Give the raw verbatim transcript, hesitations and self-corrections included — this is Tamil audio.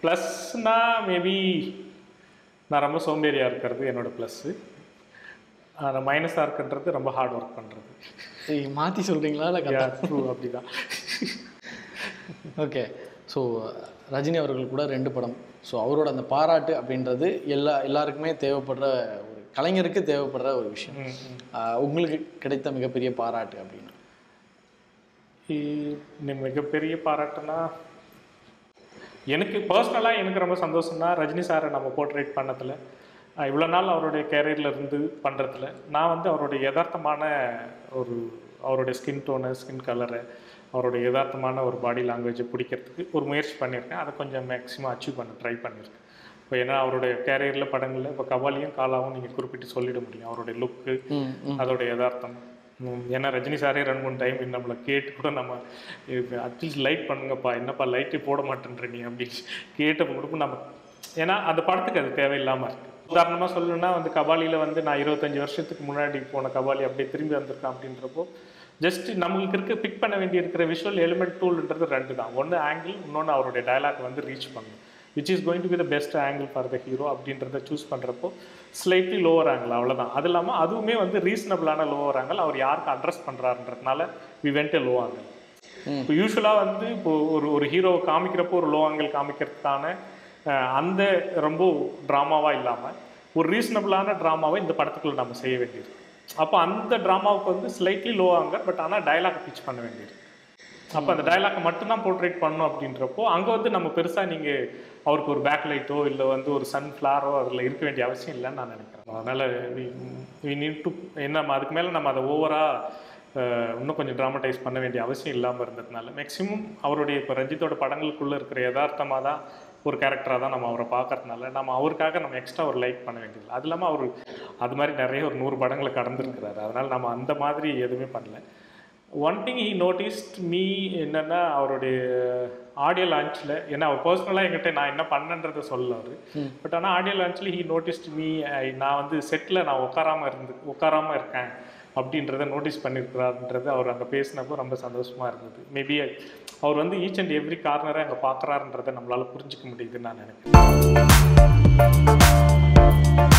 ப்ளஸ்னால் மேபி நான் ரொம்ப சோம்பேறியாக இருக்கிறது என்னோடய ப்ளஸ்ஸு. அந்த மைனஸாக இருக்குன்றது ரொம்ப ஹார்ட் ஒர்க் பண்ணுறது. மாற்றி சொல்கிறீங்களா இல்லை? ட்ரூ அப்படி தான். ஓகே. ஸோ ரஜினி அவர்கள் கூட ரெண்டு படம். ஸோ அவரோட அந்த பாராட்டு அப்படின்றது எல்லா எல்லாருக்குமே தேவைப்படுற ஒரு கலைஞருக்கு தேவைப்படுற ஒரு விஷயம். உங்களுக்கு கிடைத்த மிகப்பெரிய பாராட்டு அப்படின்னு? மிகப்பெரிய பாராட்டுனா எனக்கு பர்சனலாக எனக்கு ரொம்ப சந்தோஷம்னா ரஜினி சாரை நம்ம போர்ட்ரேட் பண்ணதில், இவ்வளோ நாள் அவருடைய கேரியரில் இருந்து பண்ணுறதுல நான் வந்து அவருடைய யதார்த்தமான ஒரு அவருடைய ஸ்கின் டோனு, ஸ்கின் கலரு, அவருடைய யதார்த்தமான ஒரு பாடி லாங்குவேஜை பிடிக்கிறதுக்கு ஒரு முயற்சி பண்ணியிருக்கேன். அதை கொஞ்சம் மேக்ஸிமம் அச்சீவ் பண்ண ட்ரை பண்ணியிருக்கேன். இப்போ ஏன்னா அவருடைய கேரியரில் படங்களில் இப்போ கபாலியும் காலாவும் நீங்கள் குறிப்பிட்டு சொல்லிட முடியும். அவருடைய லுக்கு, அதோடைய யதார்த்தம். ஏன்னா ரஜினி சாரே ரெண்டு மூணு டைம் நம்மளை கேட்டு கூட நம்ம அட்லீஸ்ட் லைட் பண்ணுங்கப்பா, என்னப்பா லைட்டே போட மாட்டேன்ற நீ அப்படின்னு கேட்ட கொடுக்கும் நம்ம. ஏன்னா அந்த படத்துக்கு அது தேவையில்லாமல் இருக்குது. உதாரணமாக சொல்லணுன்னா வந்து கபாலியில் வந்து நான் இருபத்தஞ்சி வருஷத்துக்கு முன்னாடி போன கபாலி அப்படியே திரும்பி வந்திருக்கேன் அப்படின்றப்போ ஜஸ்ட் நம்மளுக்கு இருக்க பிக் பண்ண வேண்டி இருக்கிற விஷுவல் எலிமெண்ட் டூல்ன்றது ரெண்டு தான். ஒன்று ஆங்கிள், இன்னொன்று அவருடைய டயலாக் வந்து ரீச் பண்ணணும். Which is going to be the best angle for the hero அப்படின்றத சூஸ் பண்ணுறப்போ ஸ்லைட்லி லோவர் ஆங்கிள், அவ்வளோதான். அது இல்லாமல் அதுவுமே வந்து ரீசனபிளான லோவர் ஆங்கிள், அவர் யாருக்கு அட்ரஸ் பண்ணுறாருன்றதுனால we went a low angle. இப்போ யூஸ்வலாக வந்து இப்போது ஒரு ஒரு ஹீரோவை காமிக்கிறப்போ ஒரு லோ ஆங்கிள் காமிக்கிறதுக்கான அந்த ரொம்ப ட்ராமாவாக இல்லாமல் ஒரு ரீசனபிளான ட்ராமாவை இந்த படத்துக்குள்ள நம்ம செய்ய வேண்டியது. அப்போ அந்த ட்ராமாவுக்கு வந்து ஸ்லைட்லி லோ ஆங்கிள், பட் ஆனால் டயலாக் பிச் பண்ண வேண்டியது. அப்போ அந்த டயலாக்கை மட்டும்தான் போர்ட்ரேட் பண்ணணும் அப்படின்றப்போ அங்கே வந்து நம்ம பெருசாக நீங்கள் அவருக்கு ஒரு பேக் லைட்டோ இல்லை வந்து ஒரு சன் ஃப்ளாரோ அதில் இருக்க வேண்டிய அவசியம் இல்லைன்னு நான் நினைக்கிறேன். அதனால் வி நீட் டு என்ன அதுக்கு மேலே நம்ம அதை ஓவராக இன்னும் கொஞ்சம் ட்ராமடைஸ் பண்ண வேண்டிய அவசியம் இல்லாமல் இருந்ததுனால மேக்ஸிமம் அவருடைய இப்போ ரஞ்சித்தோட படங்களுக்குள்ளே இருக்கிற யதார்த்தமாக தான் ஒரு கேரக்டராக தான் நம்ம அவரை பார்க்கறதுனால நம்ம அவருக்காக நம்ம எக்ஸ்ட்ரா ஒரு லைக் பண்ண வேண்டியது. அது இல்லாமல் அவர் அது மாதிரி நிறைய ஒரு நூறு படங்களை கடந்துருக்கிறாரு. அதனால் நம்ம அந்த மாதிரி எதுவுமே பண்ணல. One thing he noticed me என்னென்னா அவருடைய ஆடியோ லான்ச்சில், ஏன்னா அவர் பர்சனலாக என்கிட்ட நான் என்ன பண்ணன்றதை சொல்ல அவர், பட் ஆனால் ஆடியோ லான்ச்சில் ஹி நோட்டிஸ்ட் மீ நான் வந்து செட்டில் நான் உட்காராமல் இருந்து உட்காராமல் இருக்கேன் அப்படின்றத நோட்டீஸ் பண்ணியிருக்கிறாருன்றது அவர் அங்கே பேசினப்போ ரொம்ப சந்தோஷமாக இருந்தது. மேபி அவர் வந்து ஈச் அண்ட் எவ்ரி கார்னரை அங்கே பார்க்குறாருன்றதை நம்மளால் புரிஞ்சிக்க முடியுதுன்னு நான் நினைக்கிறேன்.